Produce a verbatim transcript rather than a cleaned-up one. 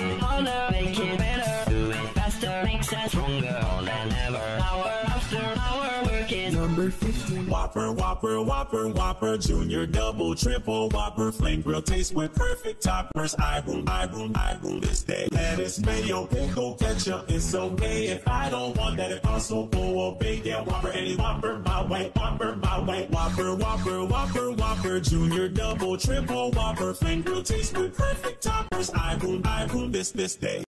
it harder, make it better. Do it faster, makes us stronger, more than ever. Hour after hour, working. Number fifteen. Whopper, Whopper, Whopper, Whopper, Junior, Double, Triple, Whopper, Flame Grill taste with perfect toppers. I boom, I boom, I boom this day. Lettuce, mayo, pickle, ketchup, it's okay. If I don't want that, it also go obey. Yeah, Whopper, any Whopper, my way, Whopper, my way. Whopper, Whopper, Whopper, Whopper, Junior, Double, Triple, Whopper, Flame Grill taste with perfect toppers. I boom, I boom this, this day.